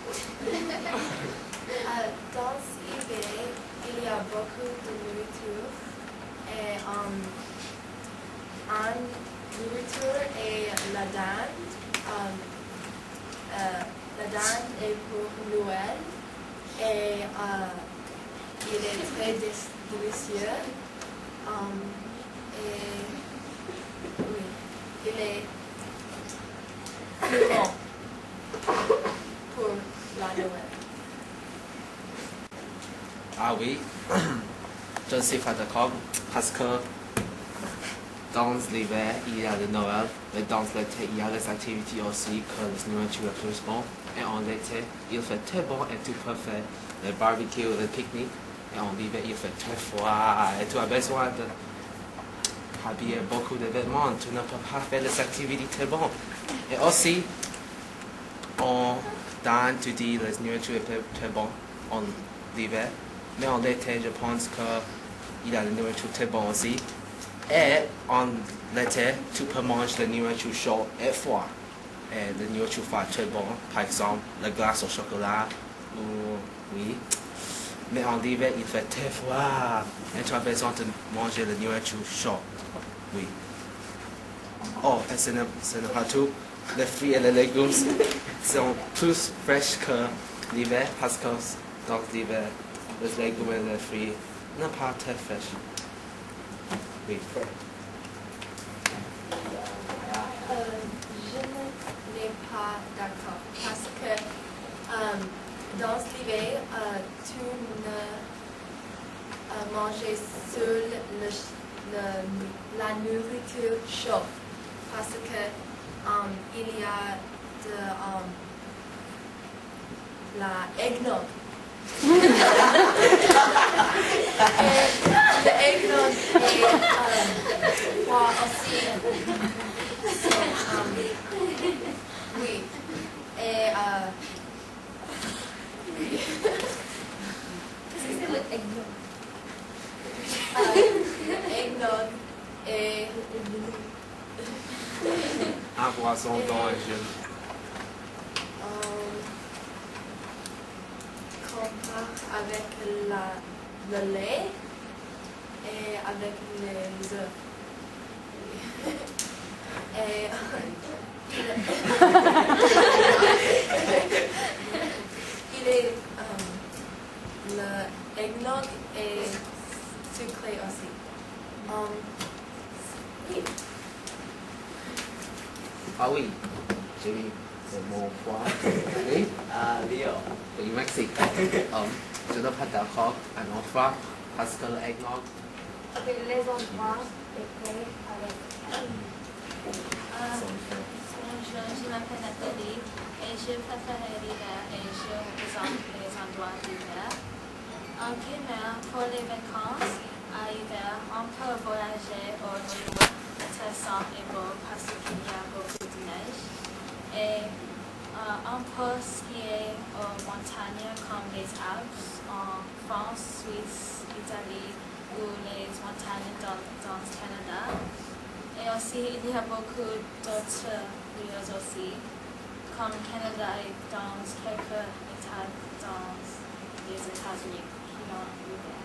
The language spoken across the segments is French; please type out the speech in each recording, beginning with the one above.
Dans l'hiver, il y a beaucoup de nourriture et en nourriture et la dinde. La dinde est pour Noël et il est très délicieux. Et oui, il est plus bon pour la Noël. Ah oui, je ne suis pas d'accord parce que dans l'hiver, il y a le Noël, mais dans l'été, il y a les activités aussi que les nourritures est plus bon. Et en été, il fait très bon et tu peux faire le barbecue, le pique-nique. Et en hiver, il fait très froid et tu as besoin de habiller beaucoup de vêtements. Tu ne peux pas faire les activités très bonnes. Et aussi, dans tu dis les nourritures est très bon en hiver. Mais en été, je pense qu'il y a la nourriture très bonne aussi. Et en été, tu peux manger la nourriture chaude et froid. Et la nourriture froide très bon. Par exemple, la glace au chocolat. Oui. Mais en hiver, il fait très froid. Et tu as besoin de manger la nourriture chaude. Oui. Oh, et ce n'est pas tout. Les fruits et les légumes sont plus fraîches que l'hiver parce que dans l'hiver, les légumes et les fruits ne sont pas très fraîches. Oui. Je n'ai pas d'accord parce que dans l'hiver, tu ne manges seul la nourriture chaude parce que il y a de la eggnog. Le eggnog est froid aussi. Oui. Et qu'est-ce que c'est le eggnog? Eggnog est Un poisson dans un jeu. Compare avec le lait et avec les œufs. Et il est le eggnog est sucré aussi. Oui. Ah oui, j'ai mis le mot froid. Oui. Lyon. Oui, Mexique. Je ne suis pas d'accord à non froid parce que le eggnog. Ok, les endroits étaient avec. Je m'appelle Nathalie et je préfère l'hiver et je représente les endroits d'hiver. En primaire, pour les vacances à hiver, on peut voyager au endroit intéressant et beau parce qu'il y a beaucoup de neige. Et on peut skier aux montagnes comme les Alpes en France, Suisse, Italie ou les montagnes dans le Canada. Et aussi, il y a beaucoup d'autres lieux aussi, comme le Canada et dans quelques États dans les États-Unis qui ont l'hiver.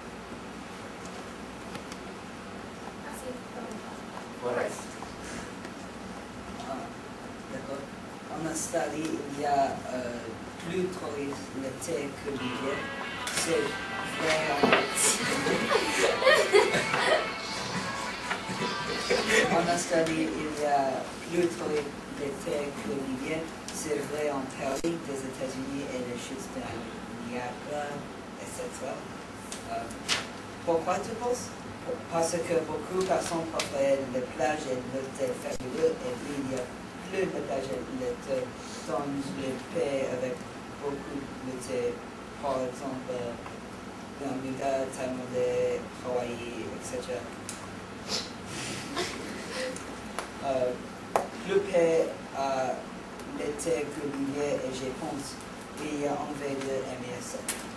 Merci. Voilà. D'accord. En Australie, il y a plus touristes l'été que l'hiver. C'est vrai. En Australie, il y a plus touristes l'été que l'hiver. C'est vrai en Paris, des États-Unis et les chutes de Niagara, etc. Pourquoi tu penses? Parce que beaucoup de personnes préfèrent les plages et l'été fabuleux, et puis il y a plus de plages et l'été dans les pays avec beaucoup d'été, par exemple Bermuda, Thaïlande, Hawaï, etc. Plus pays l'été que l'hiver, et je pense qu'il y a envie de aimer ça.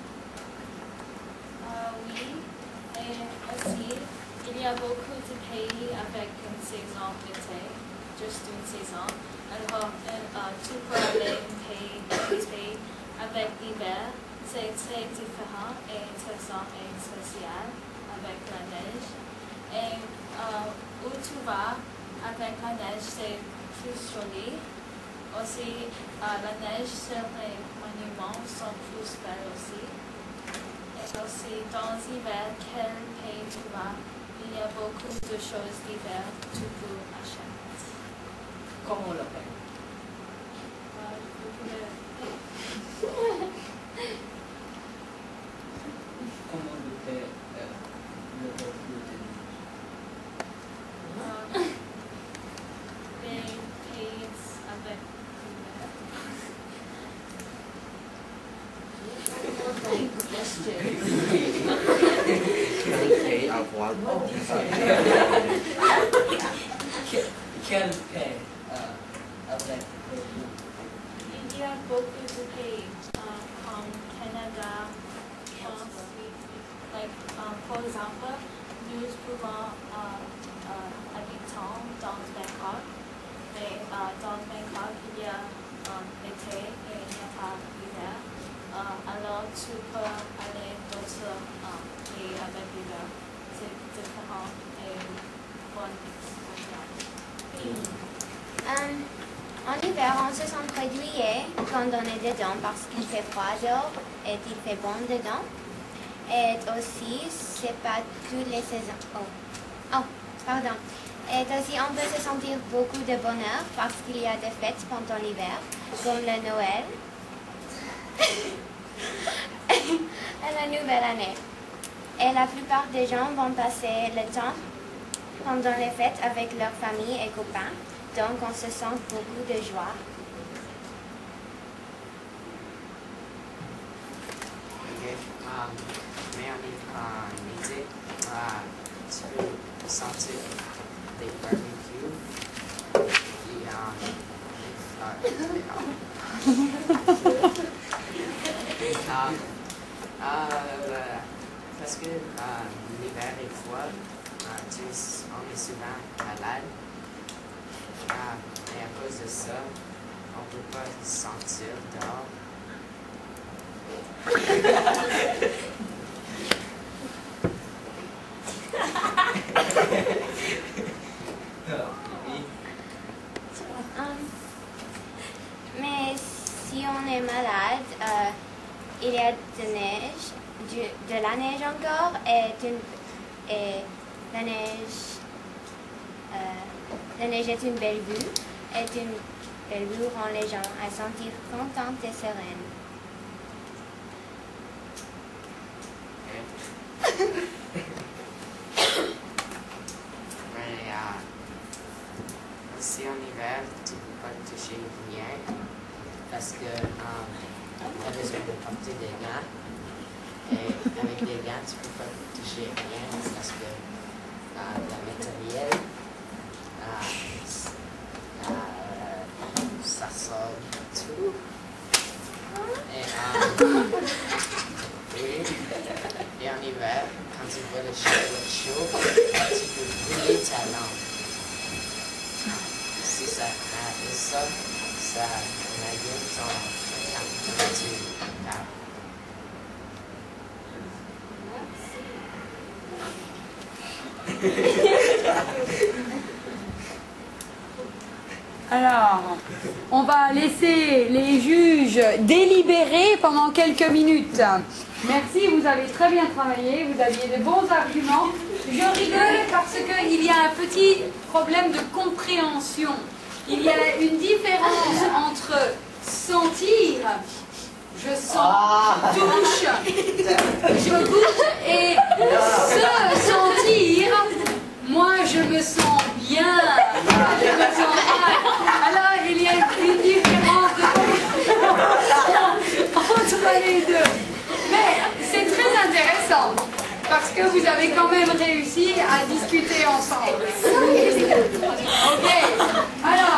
Oui, et aussi, il y a beaucoup de pays avec une saison d'été, juste une saison. Alors, tu peux aller dans des pays c'est très différent et intéressant et spécial avec la neige. Et où tu vas avec la neige, c'est plus joli. Aussi, la neige sur les monuments sont plus belles aussi. Et aussi, dans l'hiver, quel pays tu vas, il y a beaucoup de choses d'hiver que tu peux acheter. Comment on l'appelle? Comment le fait le beaucoup de Les pays avec Quel pays avoir Quel paix avec beaucoup? Il y a beaucoup de pays comme Canada, France, like, for exemple, nous pouvons habiter dans Bangkok, mais dans Bangkok il y a l'été et il n'y a pas l'hiver. Alors tu peux aller d'autres pays avec l'hiver. C'est différent et bon expérience. En hiver, on se sent très douillet quand on est dedans parce qu'il fait froid dehors et il fait bon dedans. Et aussi, c'est pas toutes les saisons. Pardon. Et aussi, on peut se sentir beaucoup de bonheur parce qu'il y a des fêtes pendant l'hiver, comme le Noël et la nouvelle année. Et la plupart des gens vont passer le temps pendant les fêtes avec leur famille et copains. Donc, on se sent beaucoup de joie. Mais en été, tu peux sentir des barbecues et parce que l'hiver est froid, on est souvent malade. Et à cause de ça, on ne peut pas sentir dehors. Mais si on est malade, il y a de neige, de la neige encore, et la neige est une belle vue, et une belle vue rend les gens à sentir contents et sereines. Mais aussi en hiver, tu ne peux pas toucher rien parce que tu as besoin de porter des gants. Et avec des gants, tu ne peux pas toucher rien parce que le matériel, ça sort tout. Et en hiver, quand tu vois le chaud, tu peux brûler ta lampe. Si ça imagine quand tu tapes. Alors, on va laisser les juges délibérer pendant quelques minutes. Merci, vous avez très bien travaillé, vous aviez de bons arguments. Je rigole parce qu'il y a un petit problème de compréhension. Il y a une différence entre sentir, je sens, touche, je goûte, et se sentir, moi je me sens bien, je me sens mal. Alors il y a une différence de compréhension entre les deux. Mais c'est très intéressant parce que vous avez quand même réussi à discuter ensemble. Ok. Alors,